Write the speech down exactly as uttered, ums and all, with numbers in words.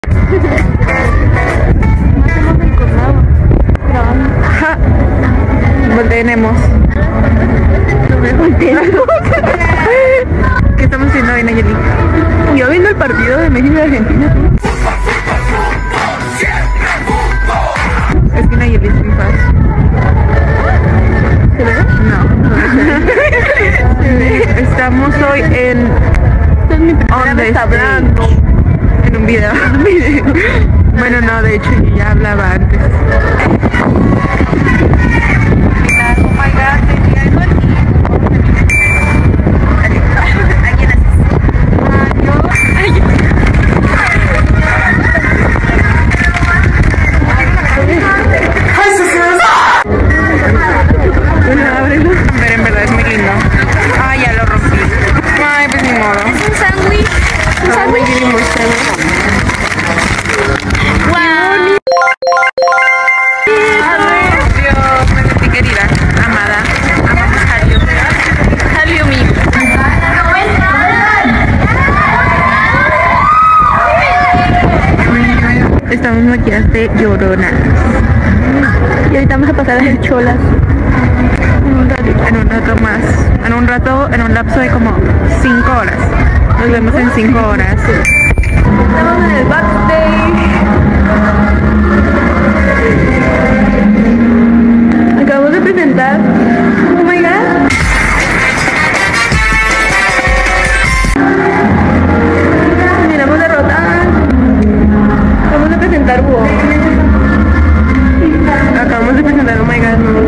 Ajá. Voltenemos. No me volteemos. ¿Qué estamos haciendo hoy, Nayeli? Yo viendo el partido de México y Argentina. Es que Nayeli es muy fácil. ¿Se ve? No, no se ve. Estamos hoy en... Esta es mi primera vez hablando. En un video. Bueno, no, de hecho yo ya hablaba antes. Oh my god, tenía algo aquí. ¿Alguien hace? Bueno, ábrelo. Pero en verdad es muy lindo. Ah, ya lo rompí. Ay, pues ni modo. Es un sándwich. Un sándwich. Wow. Dios, me sentí querida, amada. Amamos a Jalio. Jalio mío. Estamos maquilladas de lloronas. Y ahorita vamos a pasar a hacer cholas. En un rato, en un rato más. En un rato, en un lapso de como cinco horas. Nos vemos en cinco horas. Estamos en el backstage. Acabamos de presentar. Oh my god. Miramos derrotar. Acabamos de presentar Hugo. Acabamos de presentar Oh my god. No.